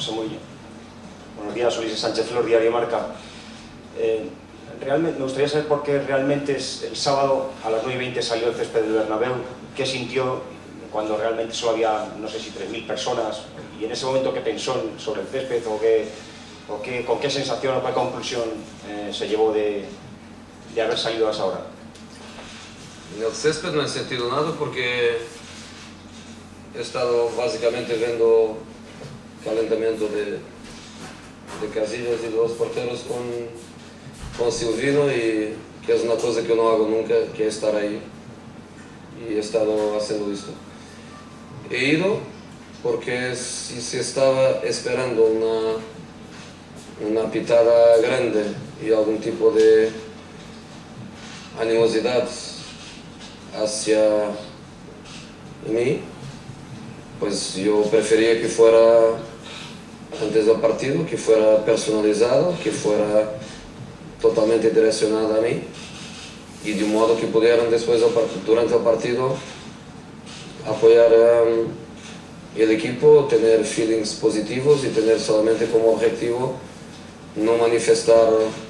José Murillo. Buenos días, Ulises Sánchez Flor, Diario Marca. Realmente, me gustaría saber por qué realmente el sábado a las 9:20 salió el césped del Bernabéu. ¿Qué sintió cuando realmente solo había, no sé si 3.000 personas? Y en ese momento, ¿qué pensó sobre el césped? ¿Con qué sensación o qué conclusión se llevó de haber salido a esa hora? En el césped no he sentido nada porque he estado básicamente viendo calentamiento de Casillas y de los porteros con Silvino, y que es una cosa que no hago nunca, que es estar ahí, y he estado haciendo esto. He ido porque si se estaba esperando una pitada grande y algún tipo de animosidad hacia mí, pues yo prefería que fuera antes del partido, que fuera personalizado, que fuera totalmente direccionada a mí, y de un modo que pudieran después, durante el partido, apoyar el equipo, tener feelings positivos y tener solamente como objetivo no manifestar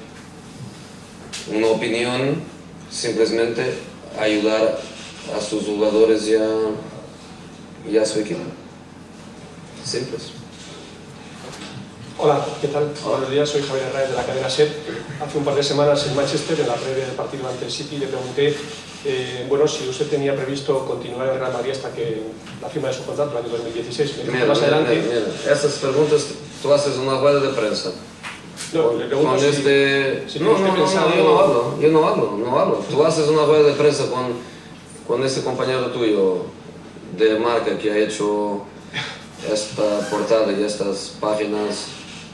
una opinión, simplemente ayudar a sus jugadores y a su equipo. Simples. Hola, ¿qué tal? Buenos días, soy Javier Herrera de la cadena SER. Hace un par de semanas en Manchester, en la previa del partido ante el City, le pregunté bueno, si usted tenía previsto continuar en el Real Madrid hasta que la firma de su contrato, el año 2016. Mira, esas preguntas tú haces una rueda de prensa. No, le pregunto si yo no hablo. Tú haces una rueda de prensa con ese compañero tuyo de marca que ha hecho esta portada y estas páginas.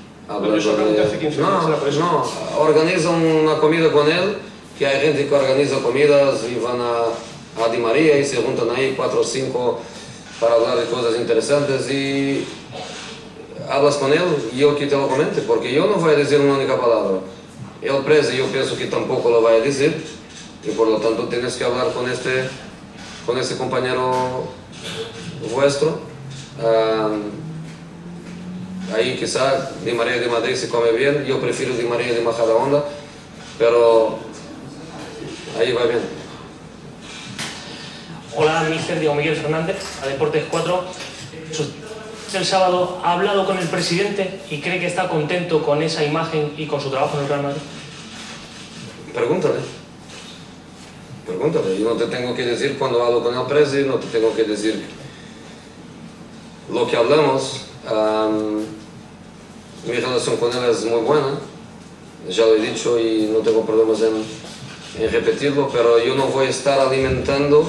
No, organiza una comida con él, que hay gente que organiza comidas y van a Di María y se juntan ahí 4 o 5 para hablar de cosas interesantes, y hablas con él y yo que te lo comente, porque yo no voy a decir una única palabra. El preso yo pienso que tampoco lo va a decir, y por lo tanto tienes que hablar con este compañero vuestro. Ahí quizá Di María de Madrid se come bien, yo prefiero Di María de Majadahonda, pero ahí va bien. Hola, mister Diego Miguel Fernández, a Deportes 4. El sábado ha hablado con el presidente y cree que está contento con esa imagen y con su trabajo en el Real Madrid. Pregúntale, yo no te tengo que decir cuando hablo con el presidente, no te tengo que decir lo que hablamos. Mi relación con él es muy buena, ya lo he dicho y no tengo problemas en repetirlo, pero yo no voy a estar alimentando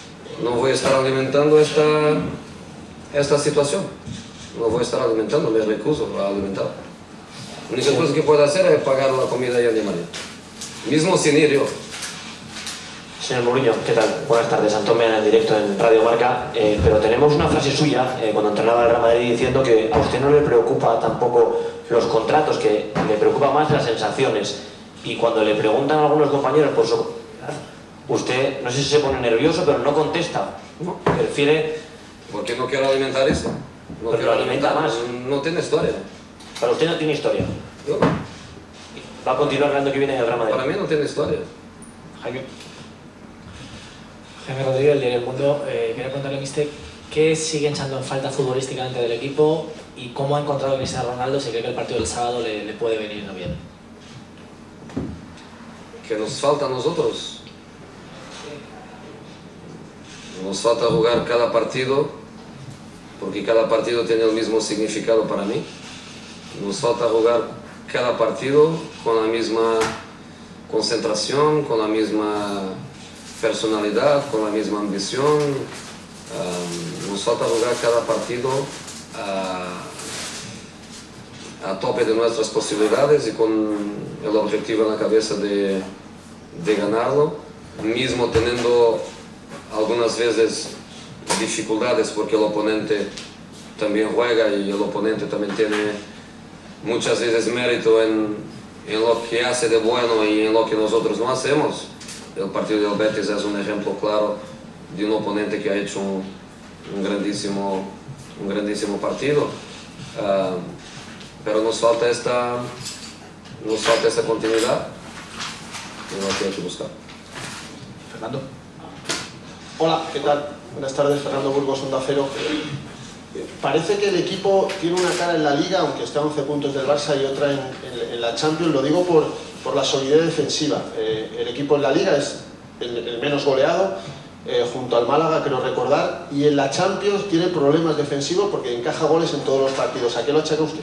esta situación. No voy a estar alimentando, me recuso a alimentar. La única cosa que puedo hacer es pagar la comida y el de María, mismo sin ir yo. Señor Murillo, ¿qué tal? Buenas tardes, Antonio en directo en Radio Marca, pero tenemos una frase suya cuando entrenaba el Real Madrid diciendo que a usted no le preocupa tampoco los contratos, que le preocupa más las sensaciones, y cuando le preguntan a algunos compañeros por su... usted, no sé si se pone nervioso, pero no contesta, ¿no? Prefiere... ¿Por qué no quiero alimentar eso? No pero quiero lo alimenta más. No tiene historia. Para usted no tiene historia. Yo no. ¿Va a continuar el año que viene en el Real Madrid? Para mí no tiene historia. Jaime Rodríguez, del Diario El Mundo. Quería preguntarle a usted qué sigue echando en falta futbolísticamente del equipo y cómo ha encontrado a Cristiano Ronaldo, si cree que el partido del sábado le puede venir bien. ¿Qué nos falta a nosotros? Nos falta jugar cada partido, porque cada partido tiene el mismo significado para mí. Nos falta jugar cada partido con la misma concentración, con la misma personalidad, con la misma ambición. Nos falta jugar cada partido a tope de nuestras posibilidades y con el objetivo en la cabeza de ganarlo, mismo teniendo algunas veces dificultades porque el oponente también juega y el oponente también tiene muchas veces mérito en lo que hace de bueno y en lo que nosotros no hacemos. El partido del Betis es un ejemplo claro de un oponente que ha hecho un grandísimo partido. pero nos falta esta continuidad y no hay que buscar. Fernando. Hola, ¿qué tal? Buenas tardes, Fernando Burgos, Onda Cero. Parece que el equipo tiene una cara en la Liga, aunque esté a 11 puntos del Barça, y otra en la Champions. Lo digo por la solidez defensiva. El equipo en la Liga es el menos goleado, junto al Málaga, creo recordar, y en la Champions tiene problemas defensivos porque encaja goles en todos los partidos. ¿A qué lo achaca usted?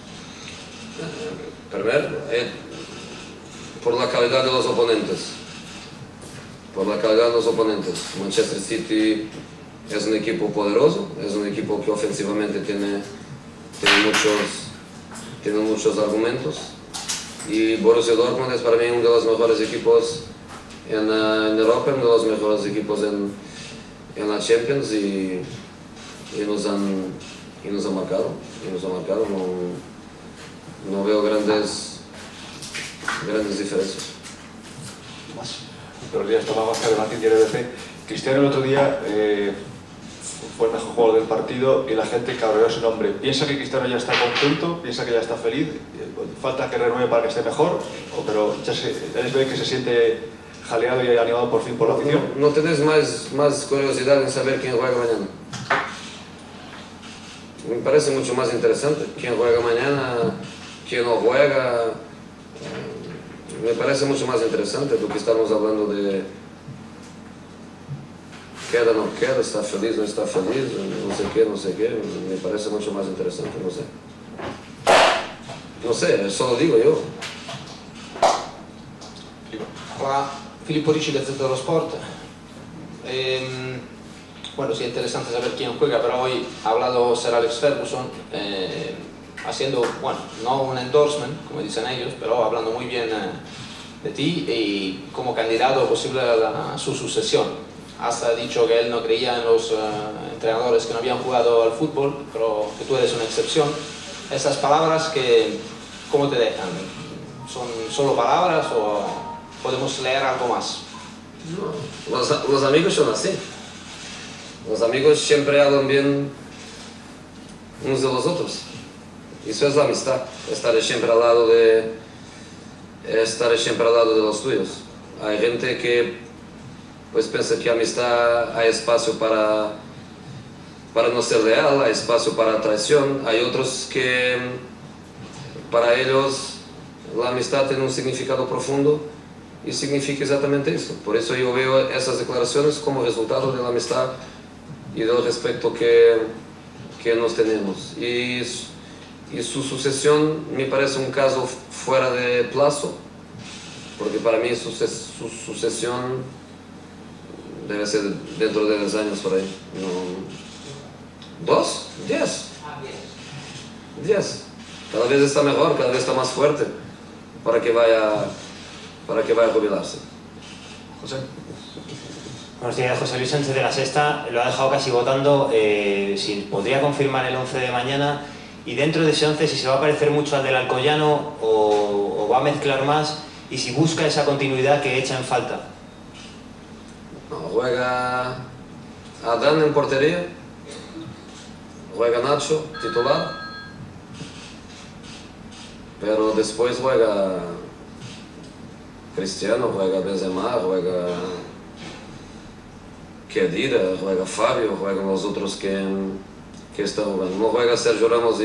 Primero, por la calidad de los oponentes. Por la calidad de los oponentes. Manchester City es un equipo poderoso, es un equipo que ofensivamente tiene muchos argumentos. Y Borussia Dortmund es para mí uno de los mejores equipos en Europa, uno de los mejores equipos en la Champions y nos han marcado. No veo grandes diferencias. Buenos días, Tomás Vázquez de Martín Diario ABC. Cristiano el otro día fue el mejor jugador del partido y la gente cabreó su nombre. ¿Piensa que Cristiano ya está contento? ¿Piensa que ya está feliz? ¿Falta que renueve para que esté mejor? Pero ya él ve que se siente jaleado y animado por fin por la afición. ¿No tenés más curiosidad en saber quién juega mañana? Me parece mucho más interesante quién juega mañana, quién no juega. Me parece mucho más interesante lo que estamos hablando de queda, no queda, está feliz, no está feliz, no sé qué, me parece mucho más interesante, no sé, eso lo digo yo. Hola, Filippo Ricci, Gazzetta dello Sport. Bueno, sí, es interesante saber quién juega, pero hoy ha hablado Sir Alex Ferguson, haciendo, bueno, no un endorsement, como dicen ellos, pero hablando muy bien de ti y como candidato posible a su sucesión. Hasta ha dicho que él no creía en los entrenadores que no habían jugado al fútbol, pero que tú eres una excepción. Esas palabras, ¿cómo te dejan? ¿Son solo palabras o podemos leer algo más? No, los amigos son así. Los amigos siempre hablan bien unos de los otros. Eso es la amistad, estar siempre al lado de los tuyos. Hay gente que pues piensa que amistad hay espacio para no ser leal, hay espacio para traición. Hay otros que para ellos la amistad tiene un significado profundo y significa exactamente eso. Por eso yo veo esas declaraciones como resultado de la amistad y del respeto que nos tenemos. Y su sucesión me parece un caso fuera de plazo, porque para mí su sucesión debe ser dentro de 10 años por ahí. No, 2, 10. 10. Cada vez está mejor, cada vez está más fuerte para que vaya a jubilarse. José. Buenos días, José Luis Sánchez de La Sexta. Lo ha dejado casi votando si podría confirmar el 11 de mañana, y dentro de ese 11 si se va a parecer mucho al del Alcoyano o va a mezclar más, y si busca esa continuidad que echa en falta. No, juega Adán en portería, juega Nacho titular, pero después juega Cristiano, juega Benzema, juega Kedira, juega Fabio, juegan los otros que están jugando. No juega Sergio Ramos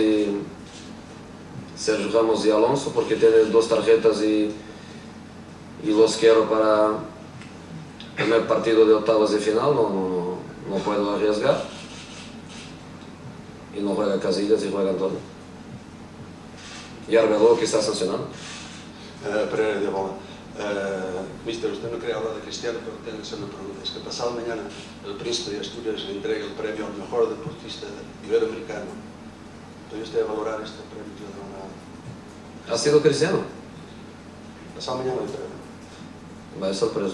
y Alonso porque tiene 2 tarjetas y los quiero para el primer partido de octavos de final, no puedo arriesgar. Y no juega Casillas y juega Antonio. Y Arbeloa, que está sancionado. Pereira de Bola. Mister, usted no quiere hablar de Cristiano, pero tengo que hacerle preguntas. Es que pasado mañana el Príncipe de Asturias le entrega el premio al mejor deportista iberoamericano. ¿Puede usted valorar este premio de una... ¿Ha sido Cristiano? Pasado mañana le entrega. Vaya sorpresa.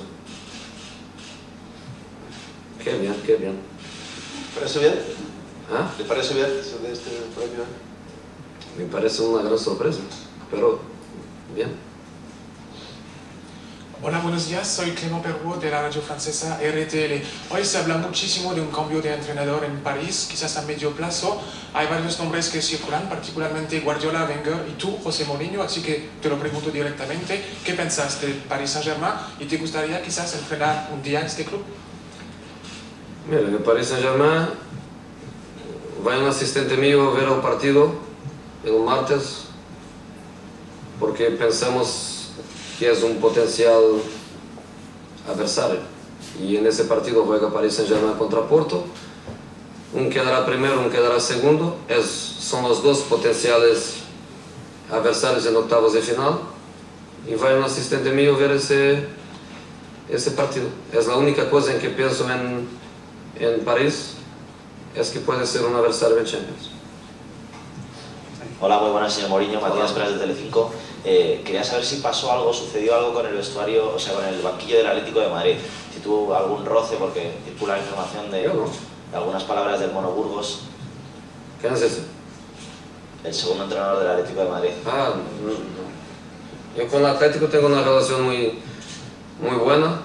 Qué bien, qué bien. ¿Le parece bien? ¿Ah? ¿Le parece bien este premio? Me parece una gran sorpresa, pero bien. Hola, buenos días, soy Clément Perrault de la radio francesa RTL. Hoy se habla muchísimo de un cambio de entrenador en París, quizás a medio plazo. Hay varios nombres que circulan, particularmente Guardiola, Wenger y tú, José Mourinho, así que te lo pregunto directamente. ¿Qué pensás del Paris Saint-Germain y te gustaría quizás entrenar un día en este club? Mira, el Paris Saint-Germain va un asistente mío a ver el partido el martes porque pensamos que es un potencial adversario y en ese partido juega Paris Saint-Germain contra Porto, un quedará primero, un quedará segundo, son los dos potenciales adversarios en octavos de final y va un asistente mío a ver ese partido. Es la única cosa en que pienso en París, es que puede ser un adversario en Champions. Hola, muy buenas, señor Mourinho, Matías Pérez de Telecinco. Quería saber si pasó algo, sucedió algo con el vestuario, o sea, con el banquillo del Atlético de Madrid. Si tuvo algún roce, porque circula información de algunas palabras del Mono Burgos. ¿Quién es ese? El segundo entrenador del Atlético de Madrid. Ah, no. Yo con el Atlético tengo una relación muy buena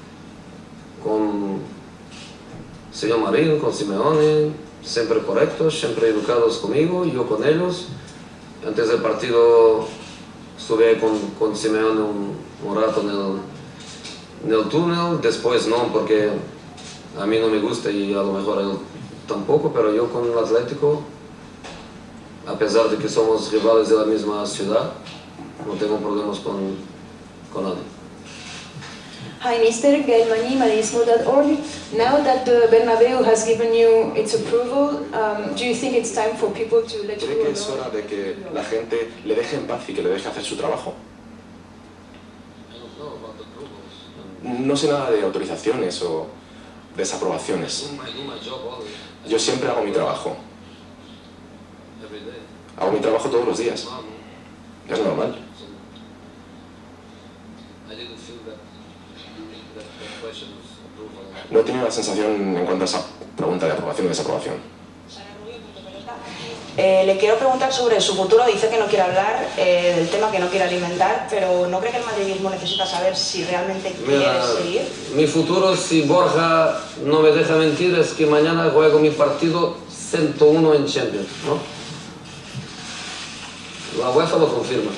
con el señor Marín, con Simeone, siempre correctos, siempre educados conmigo, yo con ellos. Antes del partido estuve ahí con Simeone un rato en el túnel, después no, porque a mí no me gusta y a lo mejor a él tampoco, pero yo con el Atlético, a pesar de que somos rivales de la misma ciudad, no tengo problemas con nadie. Hi, Mr. Gaelmani, Now that the Bernabeu has given you its approval, do you think it's time for people to let you ¿Cree que es hora de que la gente le deje en paz y que le deje hacer su trabajo? No sé nada de autorizaciones o desaprobaciones. Yo siempre hago mi trabajo. Hago mi trabajo todos los días. Es normal. No he tenido la sensación en cuanto a esa pregunta de aprobación o desaprobación. Le quiero preguntar sobre su futuro. Dice que no quiere hablar del tema, que no quiere alimentar, pero ¿no cree que el madridismo necesita saber si realmente quiere seguir? Mi futuro, si Borja no me deja mentir, es que mañana juego mi partido 101 en Champions, ¿no? La UEFA lo confirma.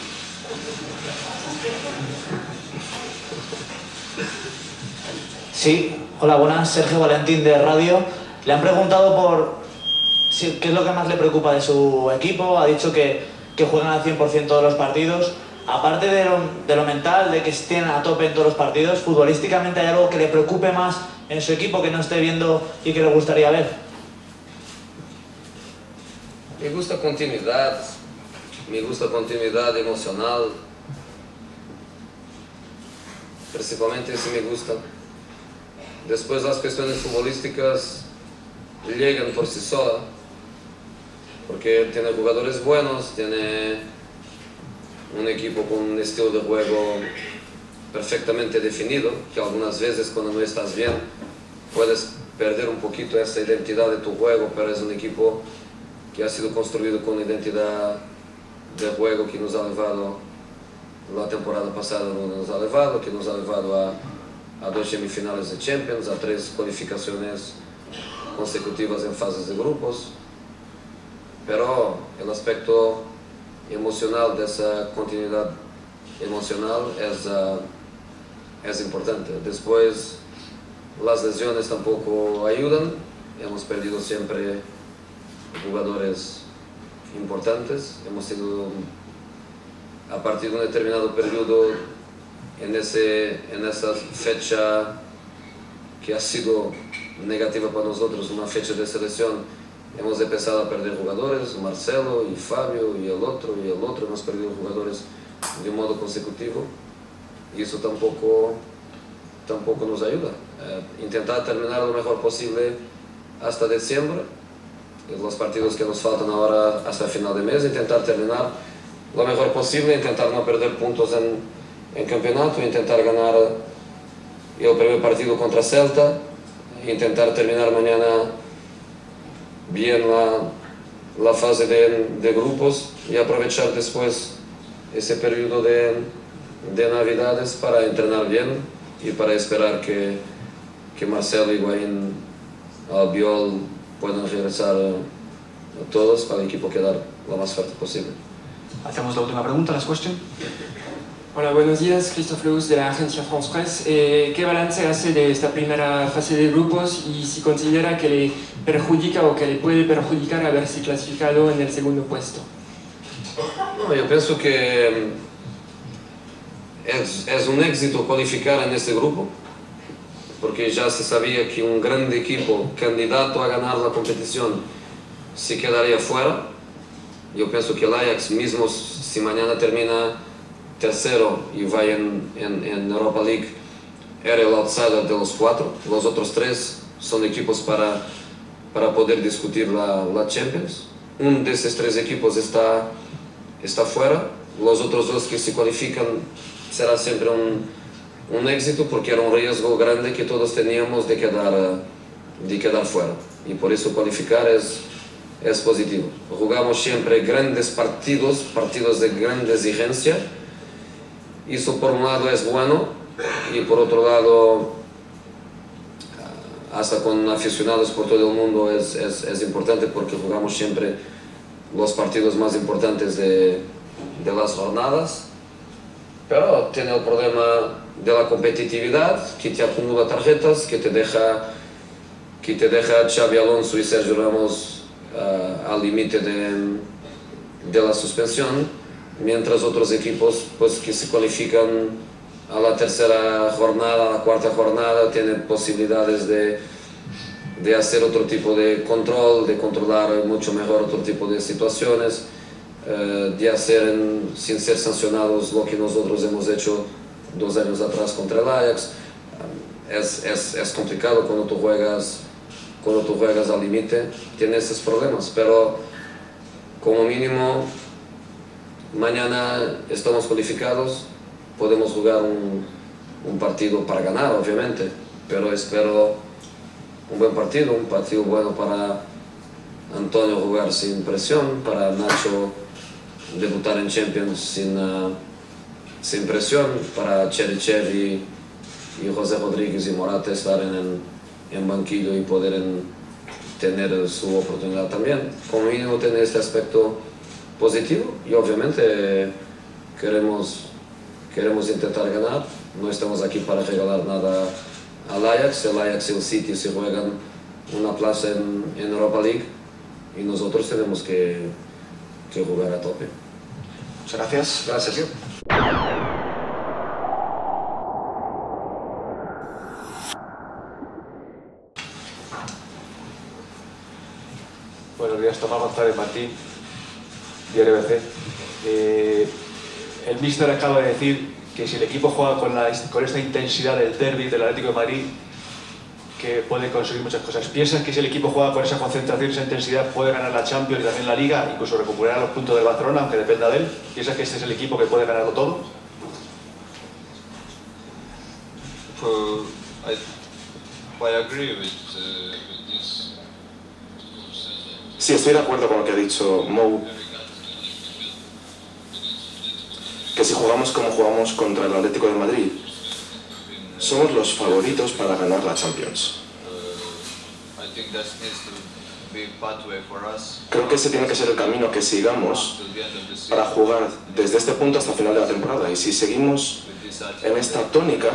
Sí, hola, buenas, Sergio Valentín de Radio. Le han preguntado por qué es lo que más le preocupa de su equipo. Ha dicho que juegan al 100% todos los partidos. Aparte de lo mental, de que estén a tope en todos los partidos, futbolísticamente, ¿hay algo que le preocupe más en su equipo que no esté viendo y que le gustaría ver? Me gusta continuidad emocional, principalmente si me gusta. Después las cuestiones futbolísticas llegan por sí solas, porque tiene jugadores buenos, tiene un equipo con un estilo de juego perfectamente definido, que algunas veces cuando no estás bien puedes perder un poquito esa identidad de tu juego, pero es un equipo que ha sido construido con identidad de juego que nos ha llevado la temporada pasada, que nos ha llevado a 2 semifinales de Champions, a 3 cualificaciones consecutivas en fases de grupos, pero el aspecto emocional de esa continuidad emocional es importante. Después las lesiones tampoco ayudan, hemos perdido siempre jugadores importantes, hemos sido a partir de un determinado periodo en esa fecha que ha sido negativa para nosotros, una fecha de selección, hemos empezado a perder jugadores, Marcelo y Fabio y el otro, hemos perdido jugadores de un modo consecutivo y eso tampoco nos ayuda. Intentar terminar lo mejor posible hasta diciembre, los partidos que nos faltan ahora hasta final de mes, intentar terminar lo mejor posible, intentar no perder puntos en campeonato, intentar ganar el primer partido contra Celta, intentar terminar mañana bien la fase de grupos y aprovechar después ese periodo de de Navidades para entrenar bien y para esperar que Marcelo, Higuaín, Albiol puedan regresar a todos para el equipo quedar lo más fuerte posible. Hacemos la última pregunta, last question. Hola, buenos días, Christophe Luz de la agencia France Press. ¿Qué balance hace de esta primera fase de grupos y si considera que le perjudica o que le puede perjudicar haberse clasificado en el segundo puesto? No, yo pienso que es un éxito cualificar en este grupo, porque ya se sabía que un gran equipo candidato a ganar la competición se quedaría fuera. Yo pienso que el Ajax mismo, si mañana termina tercero y va en Europa League, era el outsider de los 4. Los otros 3 son equipos para poder discutir la Champions. Uno de esos 3 equipos está fuera. Los otros 2 que se cualifican será siempre un éxito, porque era un riesgo grande que todos teníamos de quedar fuera, y por eso cualificar es positivo. Jugamos siempre grandes partidos de gran exigencia. Eso por un lado es bueno, y por otro lado, hasta con aficionados por todo el mundo es importante, porque jugamos siempre los partidos más importantes de las jornadas. Pero tiene el problema de la competitividad, que te acumula tarjetas, que te deja Xabi Alonso y Sergio Ramos al límite de la suspensión, mientras otros equipos pues, que se cualifican a la tercera jornada, a la cuarta jornada, tienen posibilidades de hacer otro tipo de control, de controlar mucho mejor otro tipo de situaciones, de hacer sin ser sancionados lo que nosotros hemos hecho 2 años atrás contra el Ajax. Es complicado cuando tú juegas al límite, tienes esos problemas, pero como mínimo mañana estamos cualificados, podemos jugar un partido para ganar, obviamente, pero espero un buen partido, un partido bueno para Antonio jugar sin presión, para Nacho debutar en Champions sin presión, para Cherichev y José Rodríguez y Morata estar en banquillo y poder tener su oportunidad también. Como mínimo tener este aspecto positivo, y obviamente queremos intentar ganar. No estamos aquí para regalar nada al Ajax. El Ajax y el City se juegan una plaza en Europa League, y nosotros tenemos que jugar a tope. Muchas gracias. Gracias. Buenos días, Tomás González Martín, Diario ABC. El míster acaba de decir que si el equipo juega con esta intensidad del derbi del Atlético de Madrid, que puede conseguir muchas cosas. ¿Piensas que si el equipo juega con esa concentración y esa intensidad puede ganar la Champions y también la Liga, incluso recuperar los puntos del Barcelona, aunque dependa de él? ¿Piensas que este es el equipo que puede ganarlo todo? Sí, estoy de acuerdo con lo que ha dicho Mou, que si jugamos como jugamos contra el Atlético de Madrid, somos los favoritos para ganar la Champions. Creo que ese tiene que ser el camino que sigamos para jugar desde este punto hasta el final de la temporada, y si seguimos en esta tónica,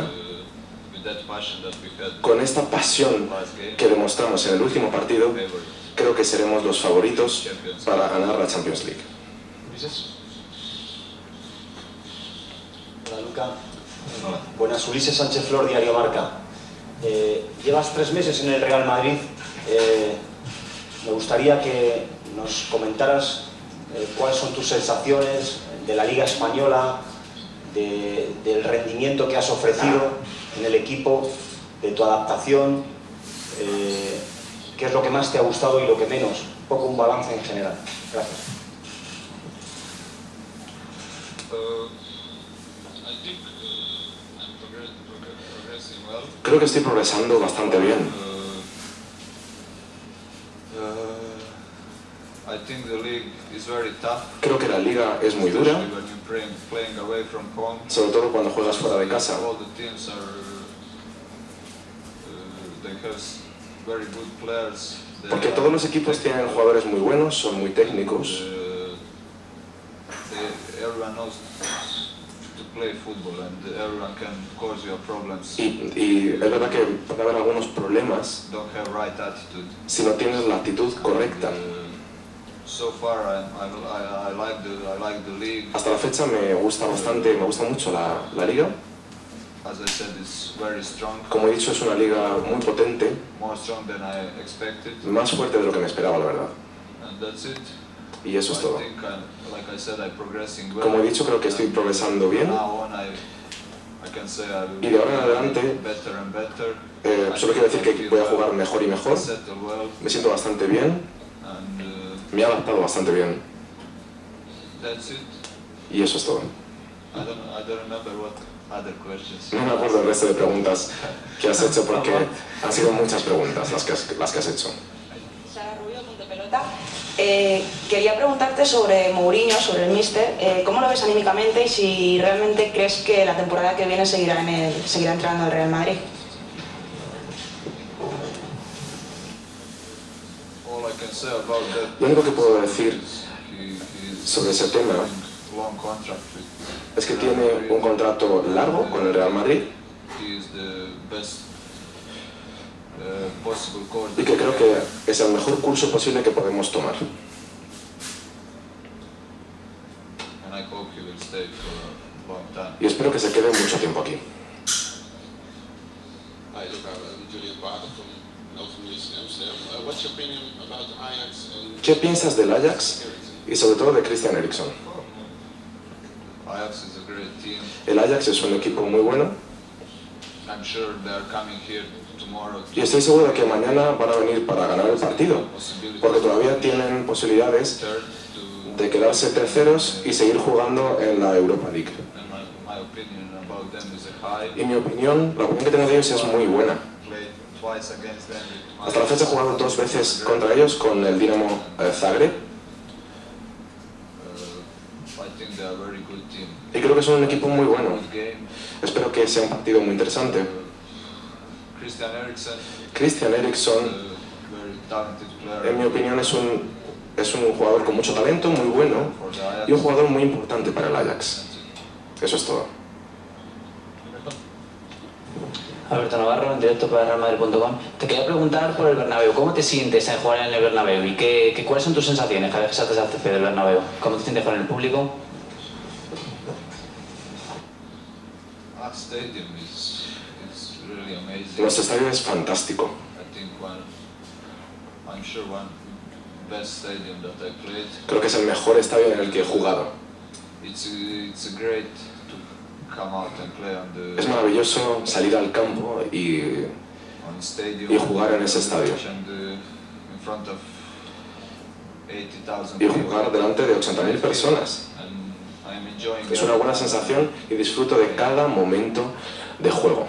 con esta pasión que demostramos en el último partido, creo que seremos los favoritos para ganar la Champions League. Hola, Luca. Buenas, Ulises Sánchez Flor, Diario Marca. Llevas 3 meses en el Real Madrid. Me gustaría que nos comentaras cuáles son tus sensaciones de la Liga Española, del rendimiento que has ofrecido en el equipo, de tu adaptación, qué es lo que más te ha gustado y lo que menos, un poco un balance en general. Gracias. Creo que estoy progresando bastante bien. Creo que la liga es muy dura, sobre todo cuando juegas fuera de casa. Porque todos los equipos tienen jugadores muy buenos, son muy técnicos. Y es verdad que puede haber algunos problemas si no tienes la actitud correcta. Hasta la fecha me gusta bastante, me gusta mucho la liga. Como he dicho, es una liga muy potente, más fuerte de lo que me esperaba, la verdad. Y eso es todo. Como he dicho, creo que estoy progresando bien. Y de ahora en adelante, solo quiero decir que voy a jugar mejor y mejor. Me siento bastante bien. Me he adaptado bastante bien. Y eso es todo. No me acuerdo del resto de preguntas que has hecho porque han sido muchas preguntas las que has hecho. Sara Rubio, Punto Pelota. Quería preguntarte sobre Mourinho, sobre el míster. ¿Cómo lo ves anímicamente y si realmente crees que la temporada que viene seguirá entrenando al Real Madrid? Lo único que puedo decir sobre ese tema es que tiene un contrato largo con el Real Madrid y que creo que es el mejor curso posible que podemos tomar. Y espero que se quede mucho tiempo aquí. ¿Qué piensas del Ajax y sobre todo de Christian Eriksen? El Ajax es un equipo muy bueno y estoy seguro de que mañana van a venir para ganar el partido, porque todavía tienen posibilidades de quedarse terceros y seguir jugando en la Europa League. Y mi opinión, la opinión que tengo de ellos es muy buena. Hasta la fecha he jugado 2 veces contra ellos con el Dinamo Zagreb. Y creo que son un equipo muy bueno. Espero que sea un partido muy interesante. Christian Eriksen, en mi opinión, es un jugador con mucho talento, muy bueno, y un jugador muy importante para el Ajax. Eso es todo. Alberto Navarro, en directo para realmadrid.com. Te quería preguntar por el Bernabéu. ¿Cómo te sientes en jugar en el Bernabéu? ¿Y cuáles son tus sensaciones cada vez que saltas al césped del Bernabéu? ¿Cómo te sientes con el público? Nuestro estadio es fantástico. Creo que es el mejor estadio en el que he jugado. Es maravilloso salir al campo y jugar en ese estadio. Y jugar delante de 80.000 personas. Es una buena sensación y disfruto de cada momento de juego.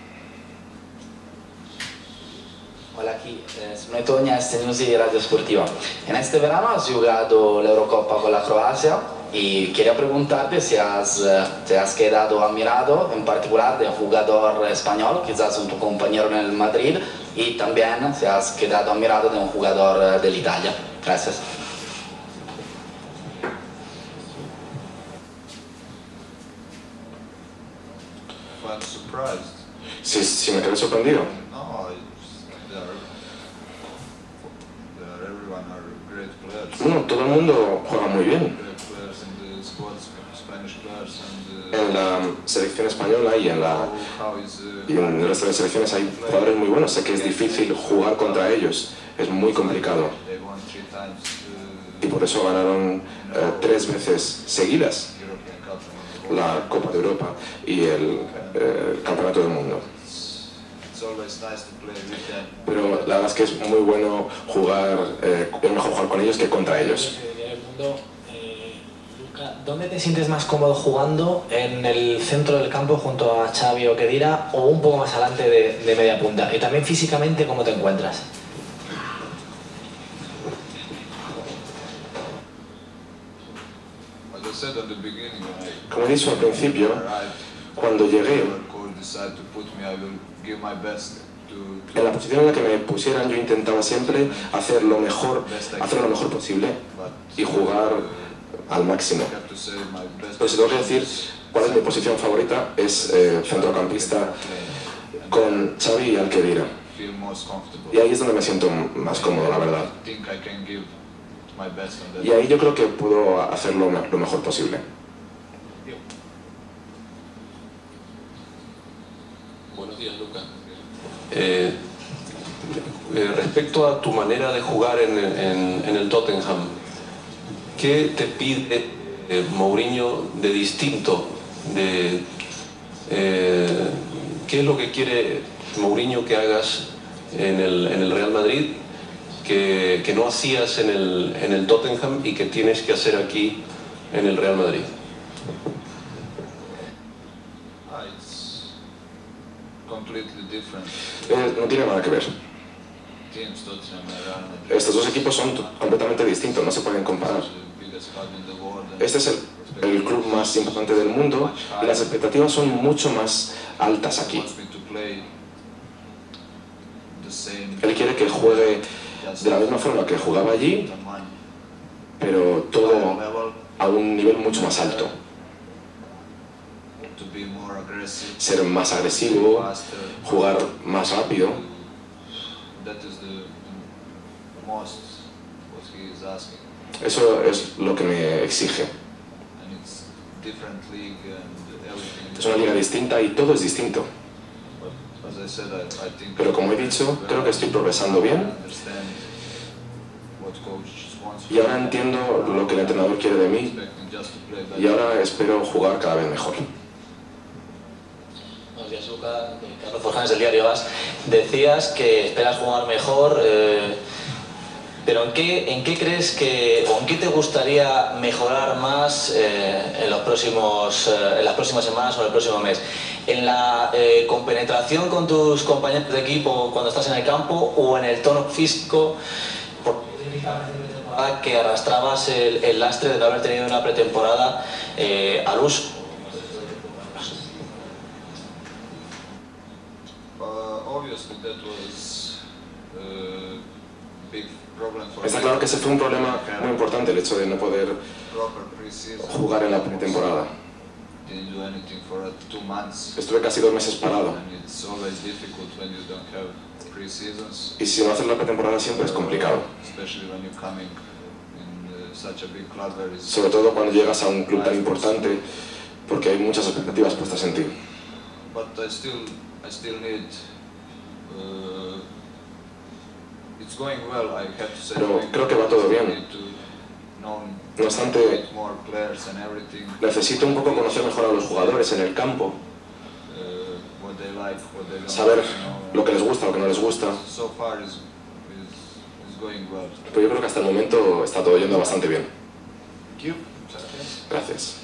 Hola, aquí sono Toña, News y Radio Sportiva. En este verano has jugado la Eurocopa con la Croacia y quería preguntarte si te has quedado admirado en particular de un jugador español, quizás un tu compañero en el Madrid, y también si has quedado admirado de un jugador de Italia. Gracias. Si me quedé sorprendido. Bueno, todo el mundo juega muy bien. En la selección española y en el resto de selecciones hay jugadores muy buenos. Sé que es difícil jugar contra ellos, es muy complicado. Y por eso ganaron 3 veces seguidas la Copa de Europa y el Campeonato del Mundo. Pero la verdad es que es muy bueno jugar, es mejor jugar con ellos que contra ellos. ¿Dónde te sientes más cómodo jugando? ¿En el centro del campo junto a Xavi o Khedira o un poco más adelante de media punta? Y también físicamente, ¿cómo te encuentras? Como he dicho al principio, cuando llegué en la posición en la que me pusieran, yo intentaba siempre hacer lo mejor posible y jugar al máximo. Pero si tengo que decir cuál es mi posición favorita, es centrocampista con Xavi y Alquedira. Y ahí es donde me siento más cómodo, la verdad. Y ahí yo creo que puedo hacerlo lo mejor posible. Buenos días, Luca. Respecto a tu manera de jugar en el Tottenham, ¿qué te pide Mourinho de distinto? ¿Qué es lo que quiere Mourinho que hagas en el Real Madrid que no hacías en el Tottenham y que tienes que hacer aquí en el Real Madrid? No tiene nada que ver. Estos dos equipos son completamente distintos, no se pueden comparar. Este es el club más importante del mundo y las expectativas son mucho más altas aquí. Él quiere que juegue de la misma forma que jugaba allí, pero todo a un nivel mucho más alto. Ser más agresivo, jugar más rápido. Eso es lo que me exige. Es una liga distinta y todo es distinto. Pero como he dicho, creo que estoy progresando bien. Y ahora entiendo lo que el entrenador quiere de mí. Y ahora espero jugar cada vez mejor. Buenos días, Luca. Carlos Forjanes, del diario AS. Decías que esperas jugar mejor, pero ¿en qué crees que, o en qué te gustaría mejorar más en las próximas semanas o en el próximo mes? ¿En la compenetración con tus compañeros de equipo cuando estás en el campo o en el tono físico? Que arrastrabas el lastre de no haber tenido una pretemporada al uso. Está claro que ese fue un problema muy importante, el hecho de no poder jugar en la pretemporada. Estuve casi 2 meses parado. Y si no haces la pretemporada siempre es complicado. Sobre todo cuando llegas a un club tan importante, porque hay muchas expectativas puestas en ti. Pero creo que va todo bien. No obstante, necesito un poco conocer mejor a los jugadores en el campo, saber lo que les gusta, lo que no les gusta. Pero yo creo que hasta el momento está todo yendo bastante bien. Gracias.